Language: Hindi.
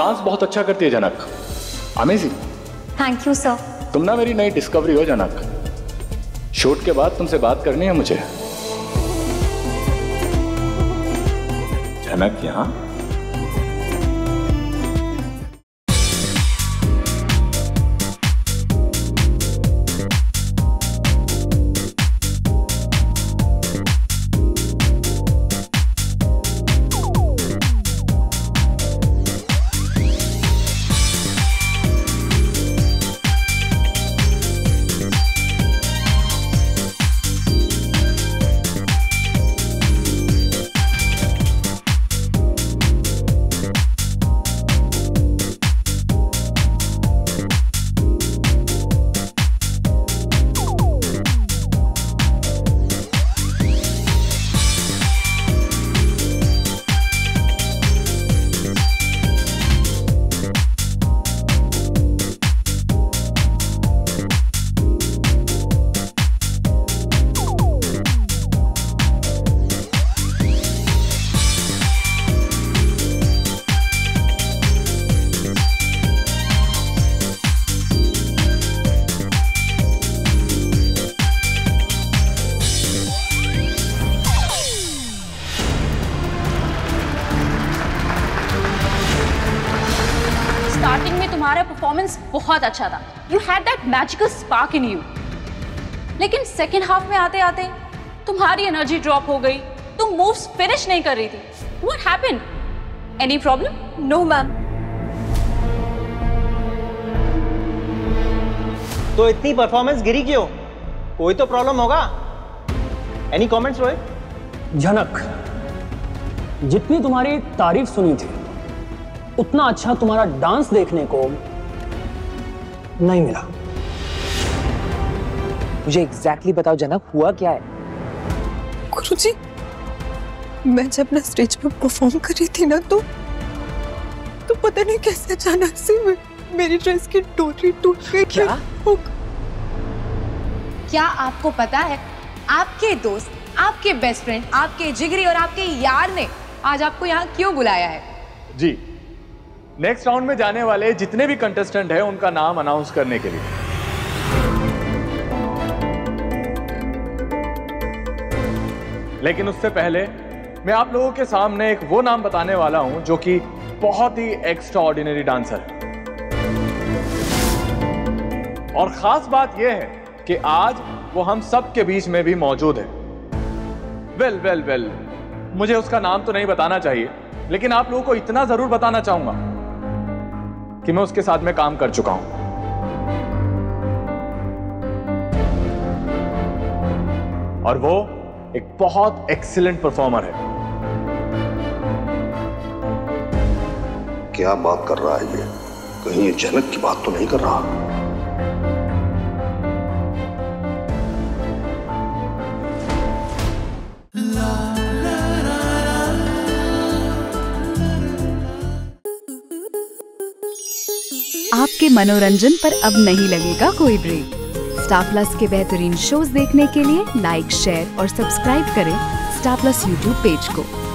डांस बहुत अच्छा करती है Janak, amazing. Thank you sir. तुम ना मेरी नई डिस्कवरी हो जनक। शूट के बाद तुमसे बात करनी है मुझे। जनक यहाँ? स्टार्टिंग में तुम्हारा परफॉर्मेंस बहुत अच्छा था, you had that magical spark in you. लेकिन सेकेंड हाफ में आते आते तुम्हारी एनर्जी ड्रॉप हो गई, तुम मूव्स फिनिश नहीं कर रही थी। What happened? Any problem? No ma'am. तो इतनी परफॉर्मेंस गिरी क्यों? कोई तो प्रॉब्लम होगा। Any comments Rohit? जनक, जितनी तुम्हारी तारीफ सुनी थी उतना अच्छा तुम्हारा डांस देखने को नहीं मिला। मुझे एग्जैक्टली बताओ जनक, हुआ क्या है? गुरुजी, मैं जब ना स्टेज पर परफॉर्म कर रही थी ना तो पता नहीं कैसे अचानक से मेरी ड्रेस की डोरी टूट गई। क्या आपको पता है आपके दोस्त, आपके बेस्ट फ्रेंड, आपके जिगरी और आपके यार ने आज आपको यहाँ क्यों बुलाया है? जी, नेक्स्ट राउंड में जाने वाले जितने भी कंटेस्टेंट हैं उनका नाम अनाउंस करने के लिए। लेकिन उससे पहले मैं आप लोगों के सामने एक वो नाम बताने वाला हूं जो कि बहुत ही एक्स्ट्रा ऑर्डिनरी डांसर है। और खास बात यह है कि आज वो हम सब के बीच में भी मौजूद है। वेल, मुझे उसका नाम तो नहीं बताना चाहिए, लेकिन आप लोगों को इतना जरूर बताना चाहूंगा कि मैं उसके साथ में काम कर चुका हूं। और वो एक बहुत एक्सीलेंट परफॉर्मर है। क्या बात कर रहा है ये? कहीं ये जनक की बात तो नहीं कर रहा? आपके मनोरंजन पर अब नहीं लगेगा कोई ब्रेक। स्टार प्लस के बेहतरीन शोज देखने के लिए लाइक, शेयर और सब्सक्राइब करें स्टार प्लस यूट्यूब पेज को।